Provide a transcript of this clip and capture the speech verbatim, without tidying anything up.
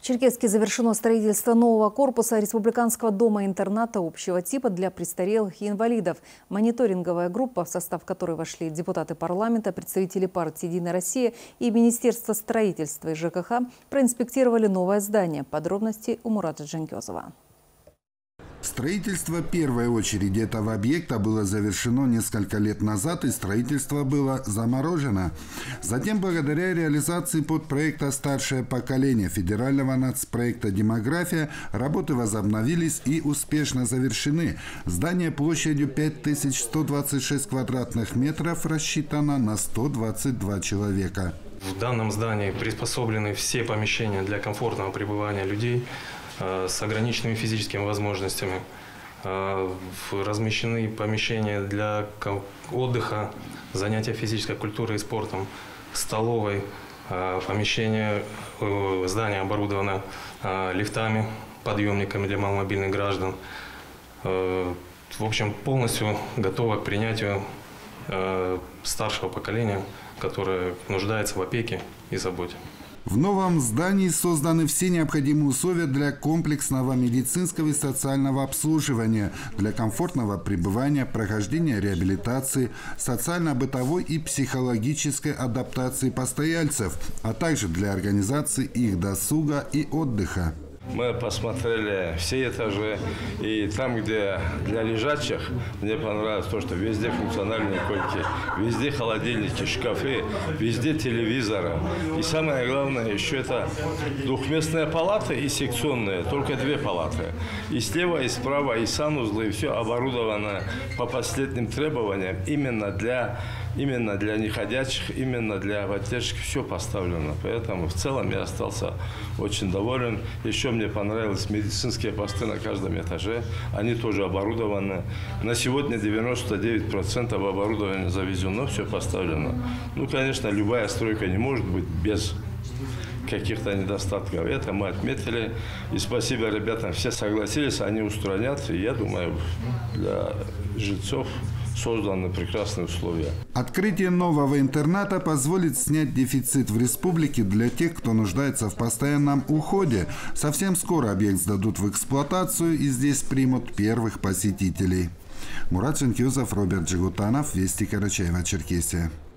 В Черкесске завершено строительство нового корпуса республиканского дома-интерната общего типа для престарелых и инвалидов. Мониторинговая группа, в состав которой вошли депутаты парламента, представители партии «Единая Россия» и Министерство строительства и ЖКХ, проинспектировали новое здание. Подробности у Мурата Джанкезова. Строительство первой очереди этого объекта было завершено несколько лет назад, и строительство было заморожено. Затем, благодаря реализации подпроекта «Старшее поколение» федерального нацпроекта «Демография», работы возобновились и успешно завершены. Здание площадью пять тысяч сто двадцать шесть квадратных метров рассчитано на сто двадцать два человека. В данном здании приспособлены все помещения для комфортного пребывания людей с ограниченными физическими возможностями. Размещены помещения для отдыха, занятия физической культурой и спортом, столовой. Помещение здания оборудовано лифтами, подъемниками для маломобильных граждан. В общем, полностью готово к принятию старшего поколения, которое нуждается в опеке и заботе. В новом здании созданы все необходимые условия для комплексного медицинского и социального обслуживания, для комфортного пребывания, прохождения реабилитации, социально-бытовой и психологической адаптации постояльцев, а также для организации их досуга и отдыха. Мы посмотрели все этажи, и там, где для лежачих, мне понравилось то, что везде функциональные койки, везде холодильники, шкафы, везде телевизоры. И самое главное, еще это двухместная палата и секционная, только две палаты. И слева, и справа, и санузлы, и все оборудовано по последним требованиям именно для, именно для неходячих, именно для поддержки, все поставлено. Поэтому в целом я остался очень доволен. Еще мне понравились медицинские посты на каждом этаже. Они тоже оборудованы. На сегодня девяносто девять процентов оборудования завезено, все поставлено. Ну, конечно, любая стройка не может быть без каких-то недостатков. Это мы отметили. И спасибо ребятам. Все согласились, они устранят. И я думаю, для жильцов созданы прекрасные условия. Открытие нового интерната позволит снять дефицит в республике для тех, кто нуждается в постоянном уходе. Совсем скоро объект сдадут в эксплуатацию, и здесь примут первых посетителей. Мурат Джанкезов, Роберт Джигутанов, Вести, Карачаево-Черкесия.